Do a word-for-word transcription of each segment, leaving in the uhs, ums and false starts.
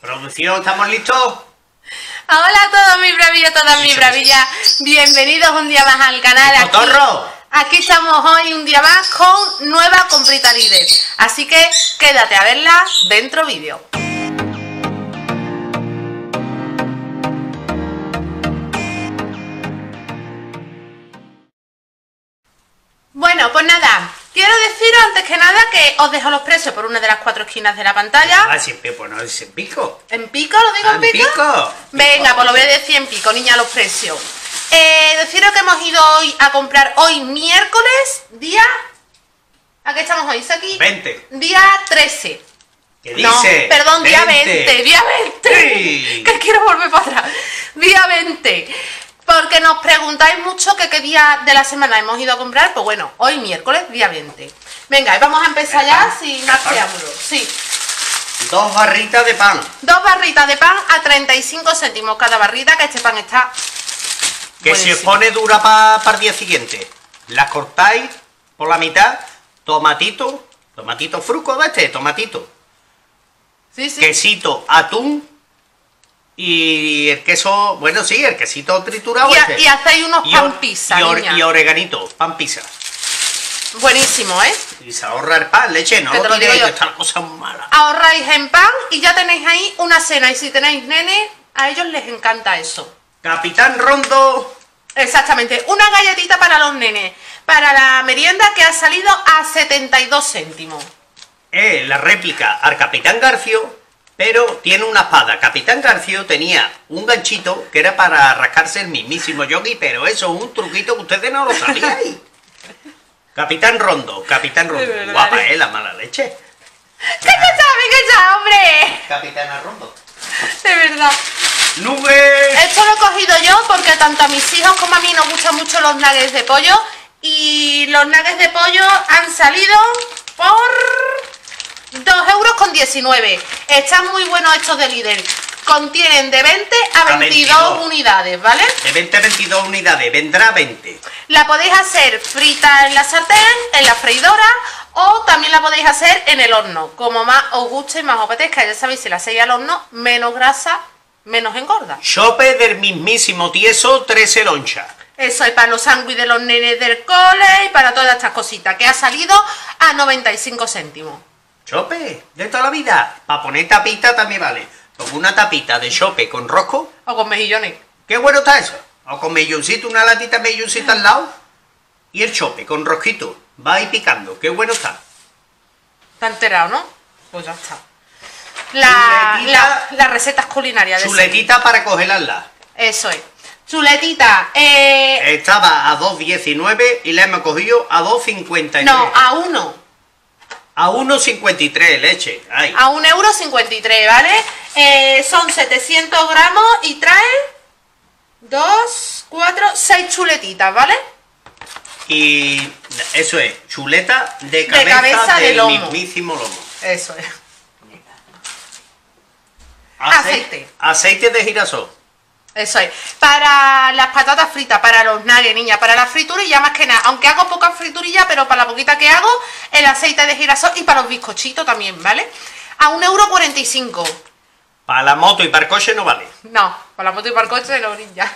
Producción, ¿estamos listos? Hola a todos mis bravillos, todas mis bravillas. Bienvenidos un día más al canal. Aquí, aquí estamos hoy un día más con nueva comprita líder. Así que quédate a verla dentro vídeo. Bueno, pues nada, quiero deciros antes que nada que os dejo los precios por una de las cuatro esquinas de la pantalla. Ah, siempre, pues no es en pico. ¿En pico? ¿Lo digo ah, en pico? pico? Venga, pico. Pues lo voy a decir en pico, niña, los precios. Eh, deciros que hemos ido hoy a comprar hoy miércoles, día... ¿A qué estamos hoy, Saki? veinte. Día trece. ¿Qué dice? No, perdón, día veinte. veinte, día veinte. Sí. Que quiero volver para atrás. Día veinte. Porque nos preguntáis mucho que qué día de la semana hemos ido a comprar. Pues bueno, hoy miércoles, día veinte. Venga, y vamos a empezar ya sin más preámbulos. Sí. Dos barritas de pan. Dos barritas de pan a treinta y cinco céntimos cada barrita, que este pan está Que buenísimo. se pone dura para pa el día siguiente. Las cortáis por la mitad, tomatito, tomatito fruco de este, tomatito. Sí, sí. Quesito, atún. Y el queso, bueno, sí, el quesito triturado. Y, a, este. y hacéis unos y pan or, pizza, y, or, niña. y oreganito, pan pizza. Buenísimo, ¿eh? Y se ahorra el pan, leche, no Que te lo tiréis, digo yo. que esta cosa muy mala. Ahorráis en pan y ya tenéis ahí una cena. Y si tenéis nene, a ellos les encanta eso. Capitán Rondo. Exactamente, una galletita para los nenes. Para la merienda, que ha salido a setenta y dos céntimos. Es la réplica al Capitán Garfio, pero tiene una espada. Capitán Garfio tenía un ganchito que era para rascarse el mismísimo yogi, pero eso es un truquito que ustedes no lo sabíais. Capitán Rondo, Capitán Rondo. Guapa, ¿eh? La mala leche. ¿Qué te sabe, qué sabe, hombre? Capitana Rondo. De verdad. Nubes. Esto lo he cogido yo porque tanto a mis hijos como a mí nos gustan mucho los nuggets de pollo. Y los nuggets de pollo han salido por dos euros con diecinueve. Están muy buenos estos de Lidl. Contienen de veinte a veintidós, a veintidós unidades, ¿vale? De veinte a veintidós unidades, vendrá veinte. La podéis hacer frita en la sartén, en la freidora, o también la podéis hacer en el horno. Como más os guste y más os apetezca. Ya sabéis, si la hacéis al horno, menos grasa, menos engorda. Chope del mismísimo tieso, trece lonchas. Eso es para los sándwiches de los nenes del cole y para todas estas cositas, que ha salido a noventa y cinco céntimos. Chope, de toda la vida. Para poner tapita también vale. Pongo una tapita de chope con rosco. O con mejillones. Qué bueno está eso. O con melloncito, una latita de melloncito al lado. Y el chope con rosquito. Va ahí picando. Qué bueno está. ¿Te has enterado, no? Pues ya está. La, la, las recetas culinarias de chuletita ese. Para congelarla. Eso es. Chuletita. Eh... Estaba a dos diecinueve y la hemos cogido a dos cincuenta y tres. No, a uno. A uno cincuenta y tres, leche. Ay. A un euro cincuenta y tres, ¿vale? Eh, son setecientos gramos y trae dos, cuatro, seis chuletitas, ¿vale? Y eso es, chuleta de cabeza, de cabeza del de lomo. mismísimo lomo. Eso es. Aceite. Aceite. Aceite de girasol. Eso es. Para las patatas fritas, para los nuggets, niña, para la friturilla más que nada. Aunque hago poca friturilla, pero para la poquita que hago, el aceite de girasol y para los bizcochitos también, ¿vale? A un euro cuarenta y cinco. Para la moto y para el coche no vale. No, para la moto y para el coche no, niña.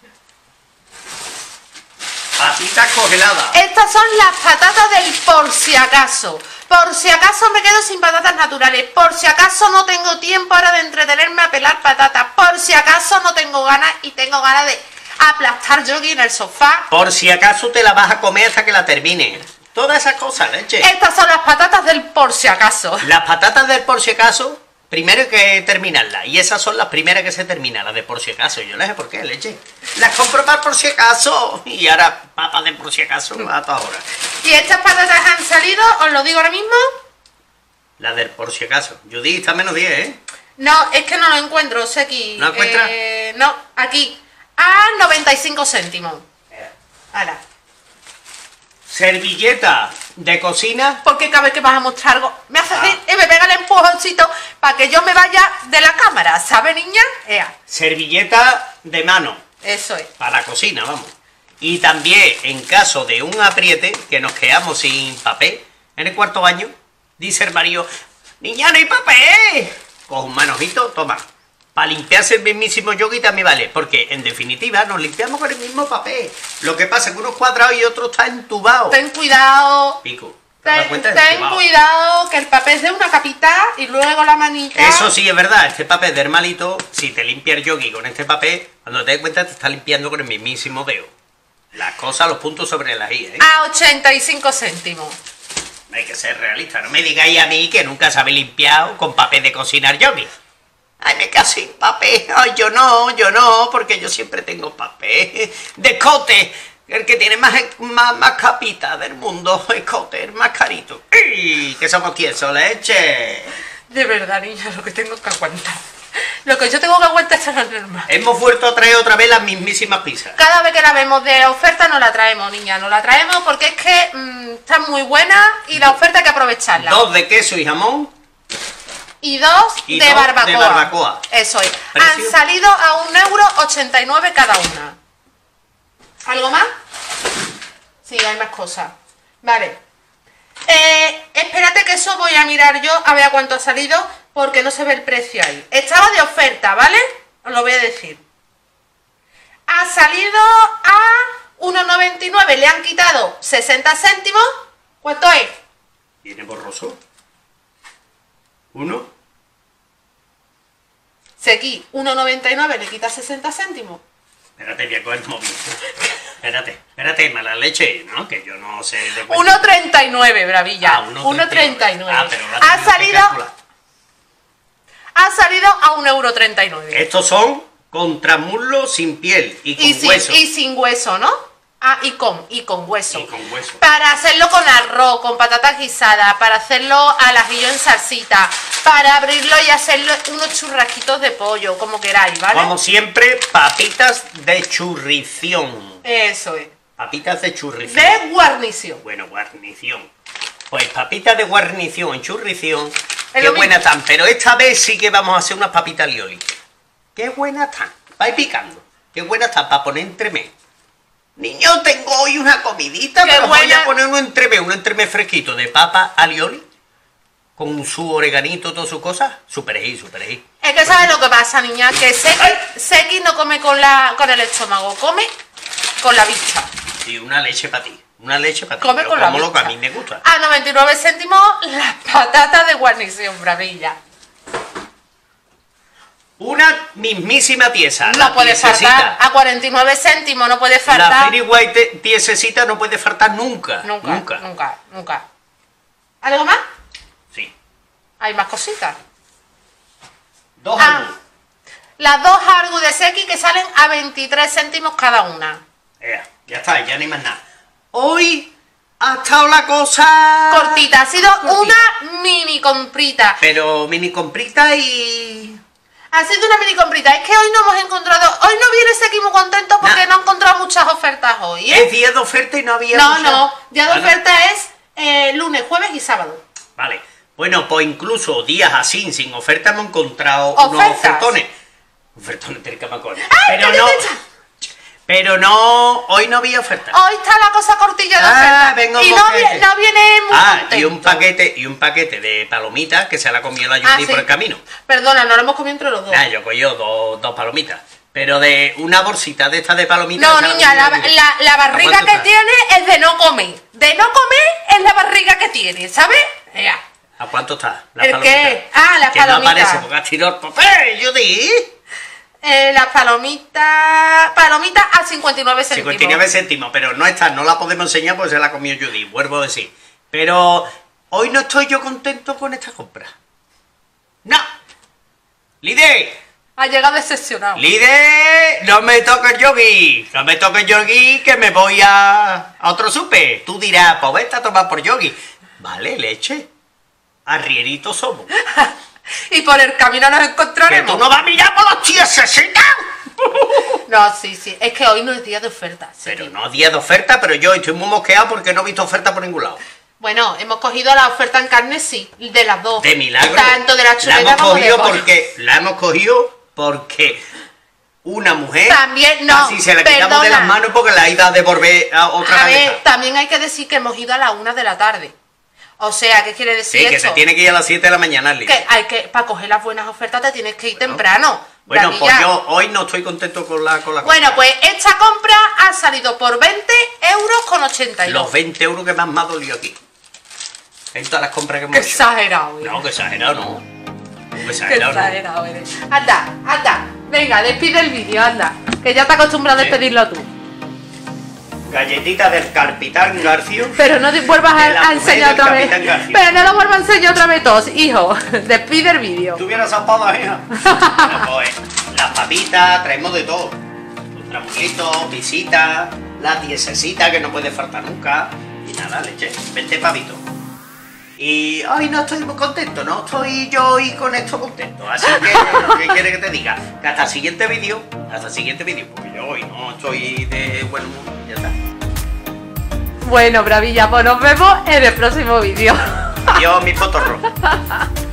Patitas congeladas. Estas son las patatas del por si acaso. Por si acaso me quedo sin patatas naturales. Por si acaso no tengo tiempo ahora de entretenerme a pelar patatas. Por si acaso no tengo ganas y tengo ganas de aplastar yogi en el sofá. Por si acaso te la vas a comer hasta que la termine. Todas esas cosas, leche. Estas son las patatas del por si acaso. Las patatas del por si acaso, primero hay que terminarlas. Y esas son las primeras que se terminan, las de por si acaso. Yo no sé por qué, leche. Las compro para por si acaso. Y ahora papas de por si acaso a todas horas. Y estas patatas han salido, os lo digo ahora mismo. Las del por si acaso. Judith está a menos diez, ¿eh? No, es que no lo encuentro, sé aquí. ¿No encuentras? Eh, no, aquí. A noventa y cinco céntimos. Ahora. Servilleta de cocina. Porque cada vez que vas a mostrar algo, me hace Ah. así y me pega el empujoncito para que yo me vaya de la cámara, ¿sabe, niña? Ea. Servilleta de mano. Eso es. Para la cocina, vamos. Y también, en caso de un apriete, que nos quedamos sin papel en el cuarto baño, dice el marido, niña, no hay papel. cojo un manojito, toma. Para limpiarse el mismísimo yogi también vale, porque en definitiva nos limpiamos con el mismo papel. Lo que pasa es que uno es cuadrado y otro está entubado. Ten cuidado. Pico. ¿Te das Ten, cuenta? ten Entubado. cuidado que el papel es de una capita y luego la manita. Eso sí es verdad, este papel de hermalito, si te limpia el yogi con este papel, cuando te des cuenta te está limpiando con el mismísimo dedo. Las cosas, los puntos sobre las i, ¿eh? A ochenta y cinco céntimos. Hay que ser realista, no me digáis a mí que nunca se habéis limpiado con papel de cocinar yogi. Ay, me quedo sin papel. Ay, yo no, yo no, porque yo siempre tengo papel. De escote, el que tiene más, más, más capitas del mundo. Escote, el más carito. ¡Y! Que somos tiesos, leche. De verdad, niña, lo que tengo que aguantar. Lo que yo tengo que aguantar es lo normal. Hemos vuelto a traer otra vez las mismísimas pizzas. Cada vez que la vemos de oferta no la traemos, niña. No la traemos porque es que mmm, está muy buena y la oferta hay que aprovecharla. Dos de queso y jamón. Y dos, Y de, dos barbacoa. de barbacoa. Eso es. ¿Precio? Han salido a un euro ochenta y nueve cada una. ¿Algo más? Sí, hay más cosas. Vale. Eh, espérate que eso voy a mirar yo a ver a cuánto ha salido porque no se ve el precio ahí. Estaba de oferta, ¿vale? Os lo voy a decir. Ha salido a uno noventa y nueve. Le han quitado sesenta céntimos. ¿Cuánto es? ¿Viene borroso? ¿Uno? Si aquí uno noventa y nueve le quita sesenta céntimos. Espérate, voy a coger el móvil. Espérate, espérate, mala leche, ¿no? Que yo no sé de cuánto. uno treinta y nueve, Bravilla. Ah, uno treinta y nueve. Ah, pero la ha tenía que salido calcular. ha salido a un euro treinta y nueve. Estos son contramuslo sin piel y con Y sin, hueso. y sin hueso, ¿no? Ah, y con, y con hueso. Y con hueso. Para hacerlo con arroz, con patatas guisadas, para hacerlo al ajillo en salsita, para abrirlo y hacerlo unos churrasquitos de pollo, como queráis, ¿vale? Como siempre, papitas de churrición. Eso es. Papitas de churrición. De guarnición. Bueno, guarnición. Pues papitas de guarnición en churrición. Es Qué lo buenas mismo. están. Pero esta vez sí que vamos a hacer unas papitas lioli. Qué buenas están. Vais picando. Qué buenas están para poner entremés. Niño, tengo hoy una comidita, Qué pero voy buena. a poner un entremés, un entremés fresquito de papa alioli, con su oreganito, todas sus cosas. Super ejí, super ejí. Es que sabes lo que pasa, niña, que Seki, Seki no come con la con el estómago, come con la vista. Y una leche para ti, una leche para ti. Come Yo con la como lo que a vista. mí me gusta. A noventa y nueve céntimos las patatas de guarnición, Bravilla. Una mismísima pieza. No la puede piececita. faltar. A cuarenta y nueve céntimos no puede La faltar. Fairy White piececita no puede faltar nunca. Nunca, Nunca. nunca, nunca. ¿Algo más? Sí. Hay más cositas. Dos Ah, algo. las dos Argus de Seki que salen a veintitrés céntimos cada una. Ea, ya está, ya no hay más nada. Hoy ha estado la cosa... Cortita, ha sido cortita. una mini comprita. Pero mini comprita y... Ha sido una mini comprita. Es que hoy no hemos encontrado. Hoy no viene Seki muy contento porque Nah. no ha encontrado muchas ofertas hoy, ¿eh? Es día de oferta y no había... No, mucha- no. Día de Ah, no. oferta es eh, lunes, jueves y sábado. Vale. Bueno, pues incluso días así, sin oferta, hemos encontrado unos ¿Ofertas? ofertones. Ofertones del Camacón. ¡Ay, Pero qué no... derecha! Pero no... Hoy no había oferta. Hoy está la cosa cortilla de Ah, oferta. vengo y no, boquete. vi- no viene muy Ah, contento. y un paquete y un paquete de palomitas que se la comió la Judy Ah, sí. por el camino. Perdona, no lo hemos comido entre los dos. Ah, yo cogió dos, dos palomitas. Pero de una bolsita de estas de palomitas... No, se la niña, comió la, Judy. la- la ¿A barriga cuánto que está? tiene es de no comer. De no comer es la barriga que tiene, ¿sabes? Ea. ¿A cuánto está? La ¿El palomita? qué? Ah, las que palomitas. no aparece porque has tirado el papel, Judy. Eh, las palomitas. Palomitas a cincuenta y nueve céntimos. cincuenta y nueve céntimos, pero no está, no la podemos enseñar porque se la comió Judy, vuelvo a decir. Pero hoy no estoy yo contento con esta compra. ¡No! ¡Lide! Ha llegado decepcionado. ¡Lide! ¡No me toques el yogi! ¡No me toques el yogi que me voy a, a otro súper! Tú dirás, pues vete a tomar por yogi. Vale, leche. Arrierito somos. Y por el camino nos ¿Que encontraremos. tú no vas a mirar por los tiesecitas? No, sí, sí. Es que hoy no es día de oferta. sí. Pero no día de oferta, pero yo estoy muy mosqueado porque no he visto oferta por ningún lado. Bueno, hemos cogido la oferta en carne, sí, de las dos. De milagro. Tanto de la La chuleta hemos como de cogido pollo. porque la hemos cogido porque una mujer También, no, casi se la quitamos de perdona. las manos porque la ha ido a devolver a otra A ver, cabeza. también hay que decir que hemos ido a la una de la tarde. O sea, ¿qué quiere decir Sí, que esto? te tiene que ir a las siete de la mañana, Lidia. Que hay que, para coger las buenas ofertas te tienes que ir Bueno. temprano. Bueno, Bravilla. pues yo hoy no estoy contento con la con la Bueno, compra. pues esta compra ha salido por veinte euros con ochenta y dos. Los veinte euros que más me ha dolido aquí. En todas las compras que hemos Qué hecho. exagerado, eres. No, que exagerado no. Que Qué exagerado no. exagerado eres. Anda, anda. Venga, despide el vídeo, anda. Que ya te acostumbras a Sí. despedirlo tú. Galletita del Capitán Garcio. Pero no te vuelvas De la a, a mujer enseñar del otra vez. Capitán García. Pero no lo vuelvas a enseñar otra vez todos, hijo. Despide el vídeo. Tuviera zapadas, hija. Bueno, pues, las papitas, traemos de todo. Un tramulito, pisita, la diésecita que no puede faltar nunca. Y nada, leche, vente pavito. Y hoy no estoy muy contento, no estoy yo hoy con esto contento. Así que, ¿qué quiere que te diga? Que hasta el siguiente vídeo, hasta el siguiente vídeo, porque yo hoy no estoy de buen humor, ya está. Bueno, Bravilla, pues nos vemos en el próximo vídeo. Adiós, mi fotorro.